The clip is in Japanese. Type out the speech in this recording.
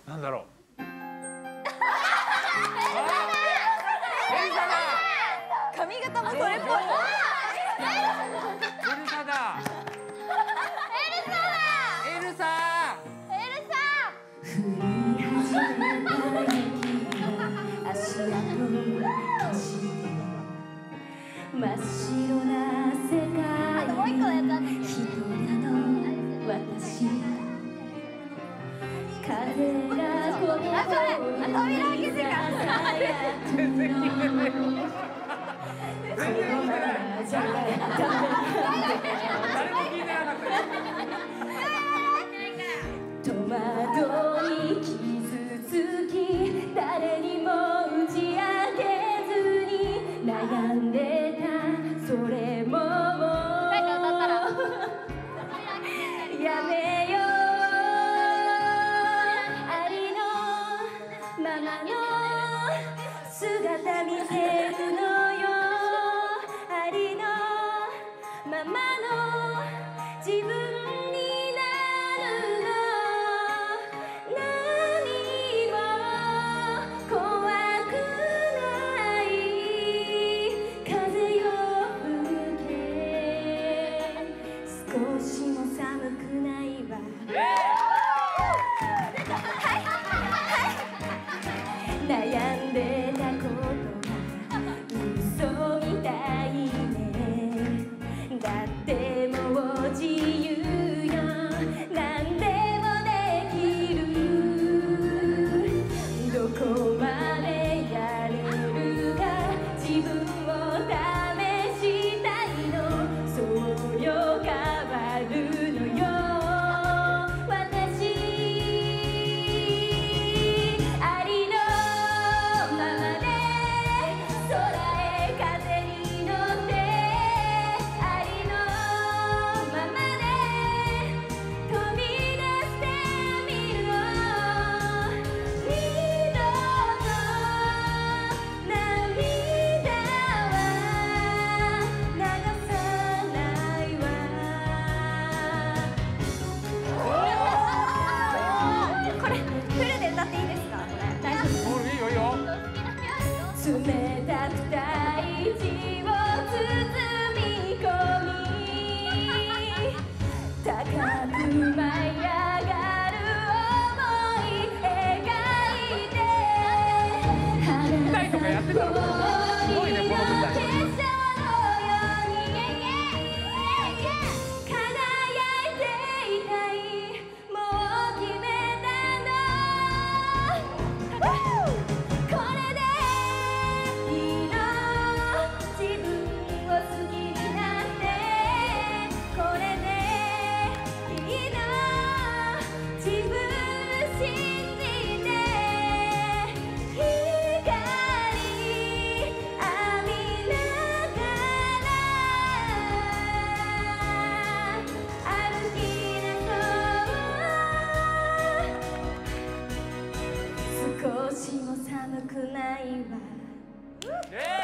なんだろう。エルサだ。 髪型もそれっぽい。エルサだ。エルサ。 降り始めた雪が足跡を消して真っ白な世界に一人の私風がこの扉開けてから全然聞いてないよ。全然聞いてない。誰も聞いてなかったよ。 戸惑い傷つき誰にも打ち明けずに悩んでたそれももうやめようありのままの姿見せるのよありのままの自分になるの何も怖くない風よ吹け少しも寒くないわ悩んでたことが嘘みたいねだってもう自由よ何でもできるどこまでやれるか自分を試したいのそうよ変わるのよ私ありのままで空へ風に乗ってありのままで飛び出してみるの二度と涙は流さないわこれフルで歌っていいですかこれ大丈夫おいいよいいよ。 冷たく大地を包み込み高く舞い上がる想い描いて舞台とかやってたの？すごいねこの舞台。 結晶のように輝いていたいもう決めたのこれでいいの自分を好きになってこれでいいの自分信じて光浴びながら歩き出そう少しも寒くないわイエーイ。